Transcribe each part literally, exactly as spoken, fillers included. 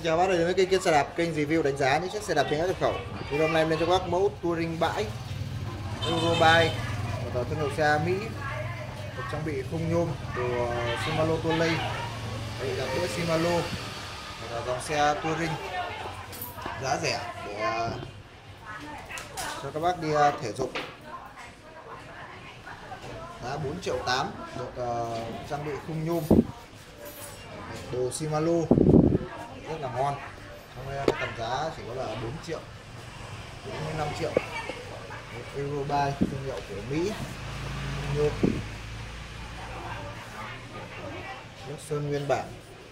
chào bác, đến với kênh xe đạp, kênh review đánh giá những chiếc xe đạp chính hãng nhập khẩu. Thì hôm nay em lên cho bác mẫu Touring bãi Eurobike, một tàu thương hiệu xe Mỹ, được trang bị khung nhôm của Shimano Tolley, đây là đĩa Shimano, và dòng xe Touring giá rẻ để cho các bác đi thể dục. Giá bốn triệu tám, được uh, trang bị khung nhôm đồ Shimano rất là ngon. Trong đây tầm giá chỉ có là bốn triệu đến năm triệu. Eurobike thương hiệu của Mỹ, nhôm, nước sơn nguyên bản,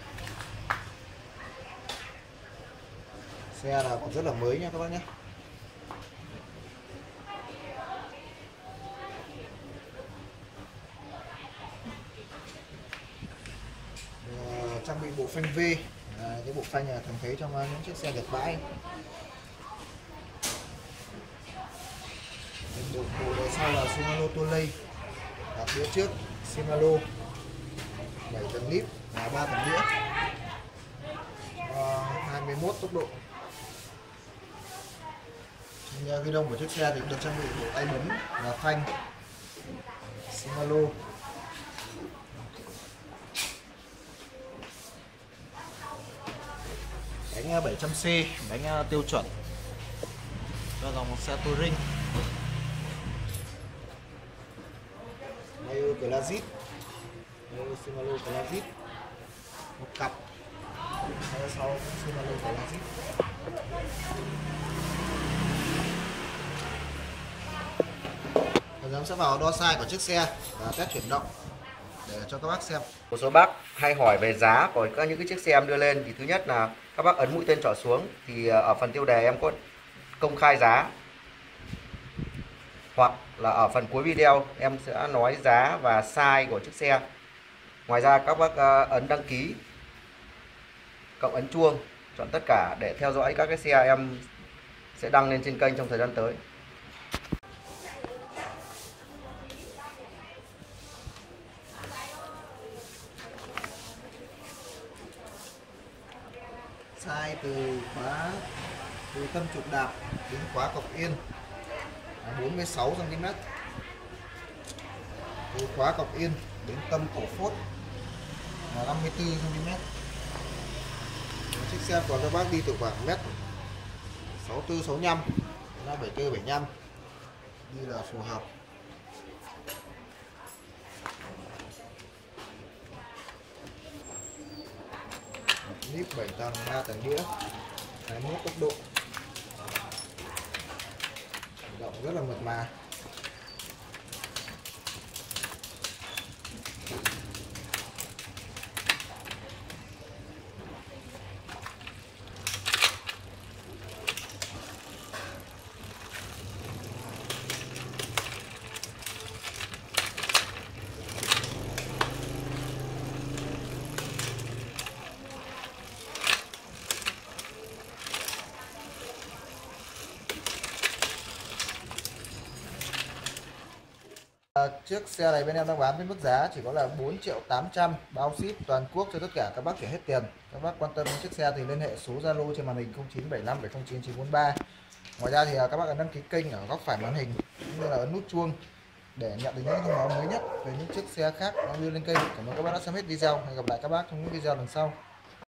xe là còn rất là mới nha các bác nhé. Trang bị bộ phanh V, à, cái bộ phanh là thường thấy trong uh, những chiếc xe Nhật bãi. Bộ bộ đằng sau là Shimano Tolley, đạp đĩa trước Shimano, bảy tầng lip và ba tầng đĩa, uh, hai mươi mốt tốc độ. Trên ghi đông của chiếc xe thì được trang bị bộ tay bấm và phanh Shimano. Bánh bảy trăm C, bánh tiêu chuẩn cho dòng xe Touring. Đây Classic, đây Shimano Classic, một cặp, đây sau Shimano Classic. Bây giờ em sẽ vào đo size của chiếc xe và test chuyển động để cho các bác xem. Một số bác hay hỏi về giá của các những cái chiếc xe em đưa lên, thì thứ nhất là các bác ấn mũi tên trỏ xuống thì ở phần tiêu đề em có công khai giá, hoặc là ở phần cuối video em sẽ nói giá và size của chiếc xe. Ngoài ra các bác ấn đăng ký cộng ấn chuông, chọn tất cả để theo dõi các cái xe em sẽ đăng lên trên kênh trong thời gian tới. Size từ khóa từ tâm trục đạp đến khóa cọc yên là bốn mươi sáu xăng ti mét, từ khóa cọc yên đến tâm cổ phốt là năm mươi tư xăng ti mét. Chiếc xe của các bác đi từ khoảng mét sáu tư sáu lăm đến bảy tư bảy lăm, đi là phù hợp. Lip bảy tầng, ba tầng đĩa, hai mươi mốt tốc độ, động rất là mượt mà. Chiếc xe này bên em đang bán với mức giá chỉ có là bốn triệu tám trăm, bao ship toàn quốc cho tất cả các bác, chuyển hết tiền. Các bác quan tâm đến chiếc xe thì liên hệ số Zalo trên màn hình không chín bảy năm bảy không chín chín bốn ba. Ngoài ra thì các bác ấn đăng ký kênh ở góc phải màn hình cũng như là ấn nút chuông để nhận được những thông báo mới nhất về những chiếc xe khác đang đưa lên kênh. Cảm ơn các bác đã xem hết video. Hẹn gặp lại các bác trong những video lần sau.